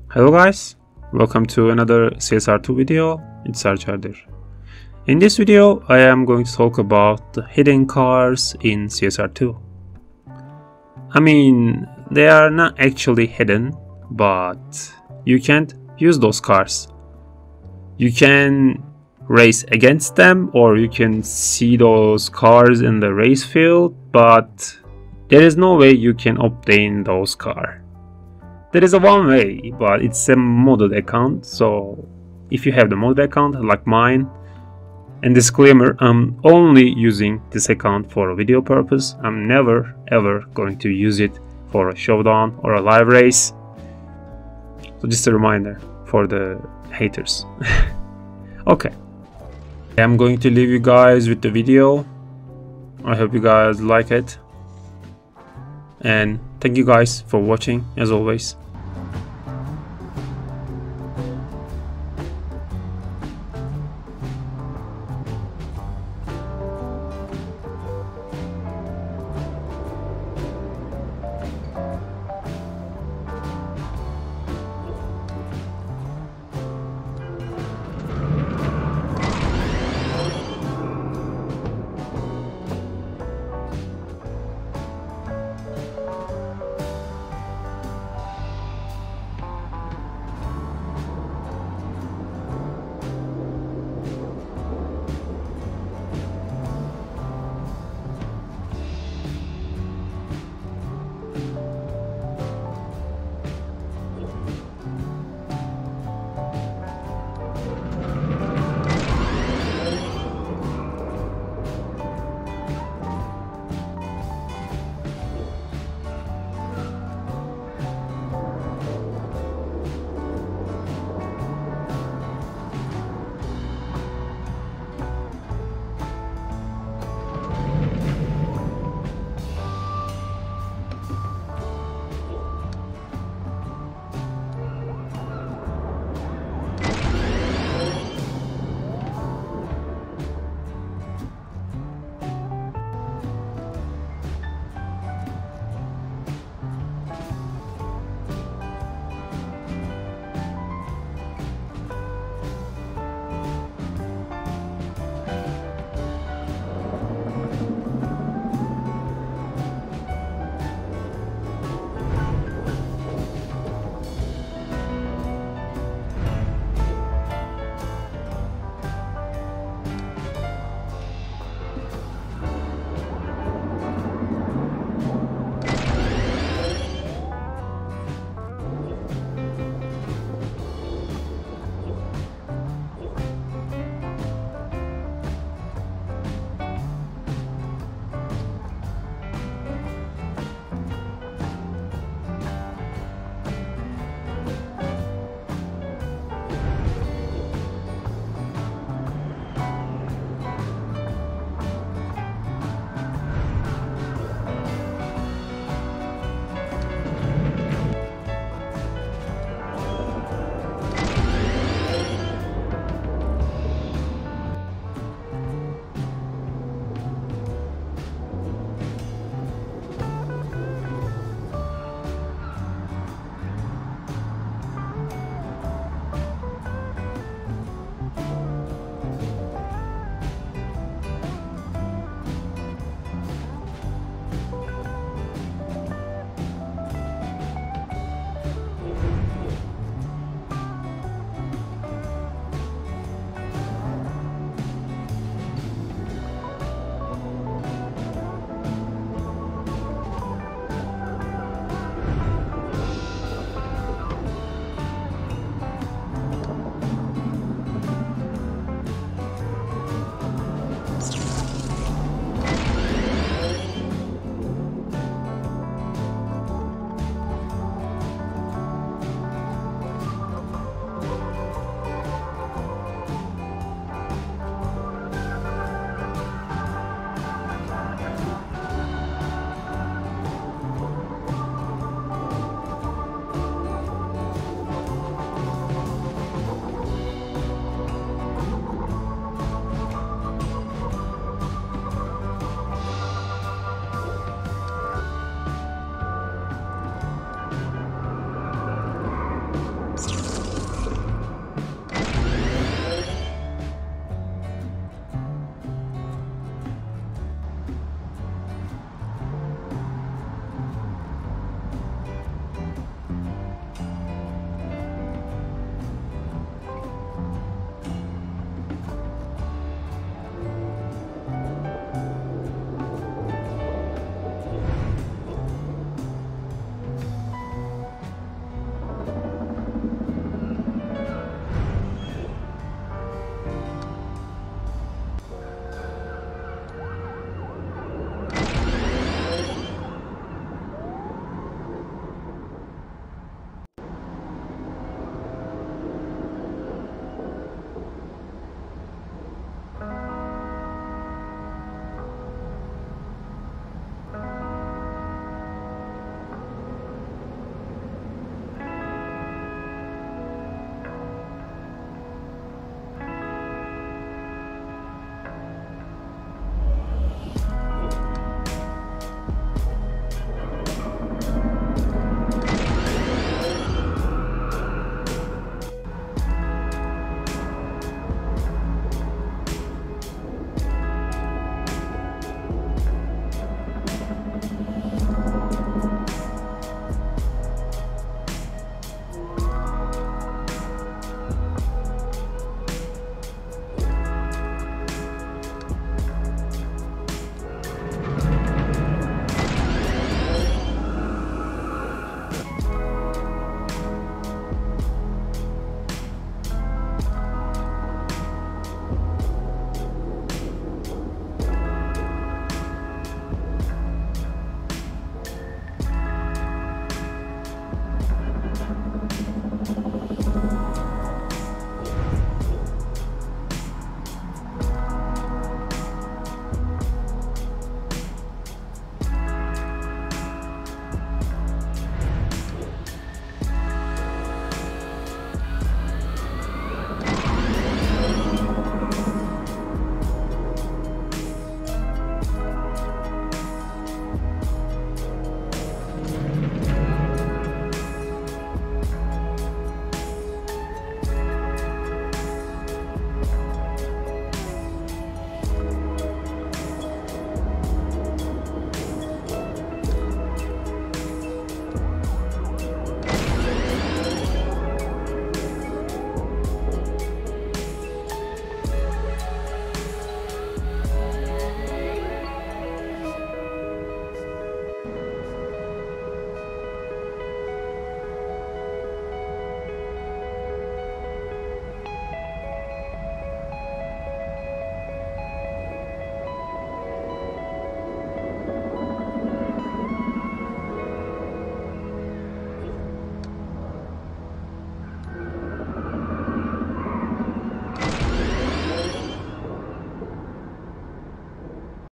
Hello guys, welcome to another CSR2 video. It's Arçardır. In this video I am going to talk about the hidden cars in CSR2. I mean, they are not actually hidden, but you can't use those cars. You can race against them, or you can see those cars in the race field, but there is no way you can obtain those cars. There is a one way, but it's a modded account, so if you have the modded account like mine, and disclaimer, I'm only using this account for a video purpose. I'm never ever going to use it for a showdown or a live race. So just a reminder for the haters. Okay, I'm going to leave you guys with the video. I hope you guys like it, and thank you guys for watching as always.